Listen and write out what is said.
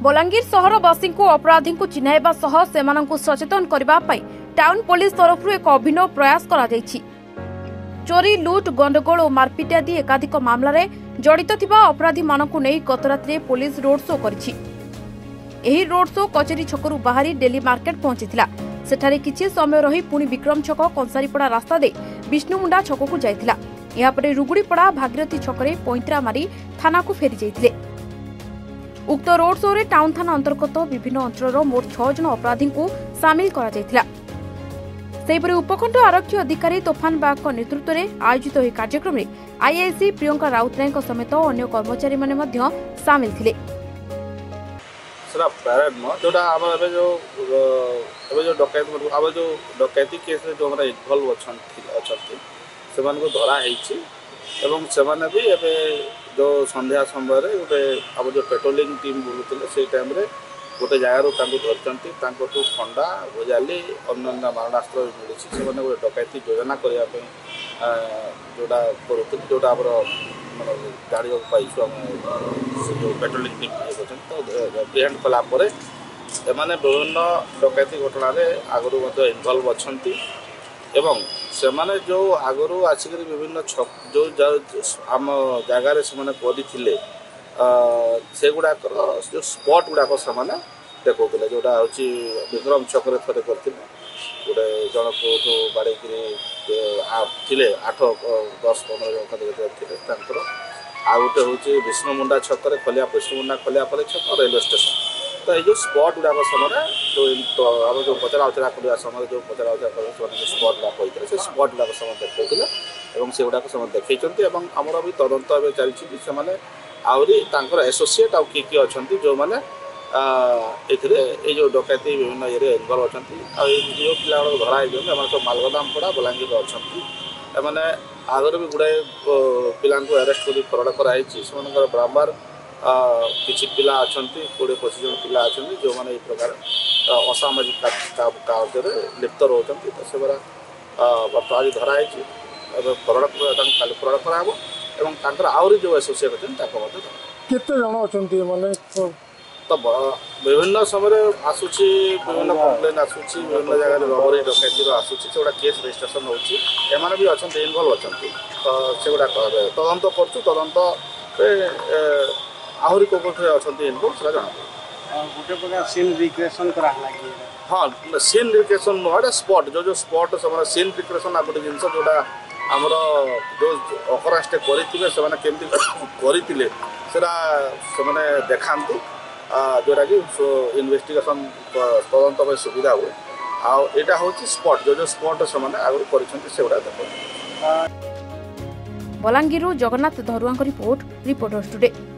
बलांगीर सहरवासी अपराधी को चिन्हाइबा सह सेमानंकु सचेतन करबा पई टाउन पुलिस तरफ एक अभिनव प्रयास करा जायछि। चोरी लुट गंडगोल और मारपिट आदि एकाधिक मामला रे जड़ित थिबा अपराधी मानकु नै गत रात्रि पुलिस रोड शो करिछि। एही रोड शो कचेरी छकरु बाहरी डेली मार्केट पहुंचीथिला। सेठारे किछि समय रही पुणी विक्रम छक कंसारीपड़ा रास्ता दे विष्णुमुंडा छक को जायथिला। या परे रुगुड़ीपड़ा भागीरथी छकरे पैंतरा मारी थाना को फेरी जायथिले। उक्त रोड शो रे टाउन थाना अंतर्गत विभिन्न अंचल मोट 6 जन अपराधी को सामिल करा जायथिला। सेहिपरि उपखंड आरक्षी अधिकारी तोफान बाग नेतृत्व में आयोजित यह कार्यक्रम में आईआईसी प्रियंका राउतराय समेत अन्य कर्मचारी माने मध्य सामिल थिले। सर पैरेड में जोटा आम जो डकैती केस जो हमारा इनवल्व अच्छी से धरा है भी एबे जो संध्या समय गोटे आम जो पेट्रोलिंग टीम बुलूले से टाइम गोटे जगार धरती खंडा भोजाली अन्य मारणास्त्र मिली से गोटे डकैती योजना करने जोटा करुँ जोटा आम मैं जाणी पाइछु जो पेट्रोलिंग टीम तो एप्रिहेंड कलापर एमाने विभिन्न डकैती घटना आगु इनवल्व अच्छा एवं से माने जो आगु आसिक विभिन्न जो आम जगार से से गुड़ाक जो स्पॉट गुड़ाक से देखते जोटा हूँ विक्रम छकरे थे करते गोटे जन को बाड़े थे 8-10-15 जन आ गोटे हूँ विष्णुमुंडा छकरे खलिया विष्णुमुंडा खलिया छक रेलवे स्टेशन तो ये स्पॉट गुड़ाक समय जो आम जो पचरा उचरा करवा समय जो पचरा उचरा कर स्पॉट गुड़ा कहते से स्पॉट गुड़ाक समय देखते से गुड़ाक समय देखते आमर भी तदंत चलती से आहरी एसोसिएट आउ किए अच्छा जो मैंने ये जो डकैती विभिन्न ये इनवल्व अच्छा जो पिला धरा सब मालगोदाम पड़ा बलांगीर अच्छा मैंने आगे भी गुड़ाए पिला अरेस्ट कर फरवर्ड कराई से बारंबार किसी पिला अच्छा 20-25 जन पिला अच्छा जो मैंने प्रकार असामाजिक कार्य लिप्त रोचती तो से बर्तमान धराई फरवर्ड कराब आहरी जो एसोसिएट अच्छे केते जन अच्छा माने तो विभिन्न समय आसूची विभिन्न कम्प्लेन आसूची विभिन्न जगह रबरी डकैती आसूची से गुड़ा केस रजिस्ट्रेशन होची एमाने भी अच्छा इनवल्व अच्छा तो से गुड़ा तदंत करछु तदंत आहरी को अच्छा इनवल्व से जाना गोटे प्रकार सीन रिक्रिएशन करा लागी हाँ सीन रिक्रिएशन नुह स्पॉट जो स्पॉट से सीन रिक्रिएशन आ गोटे जिनस जोटा आमर जो अकरांस करते करते देखा जोटा कि इन्वेस्टिगेशन तदंत सुविधा हुए आटा हूँ स्पॉट जो स्पॉट से आगे कर Balangir Jagannath Dharua report Reporters today.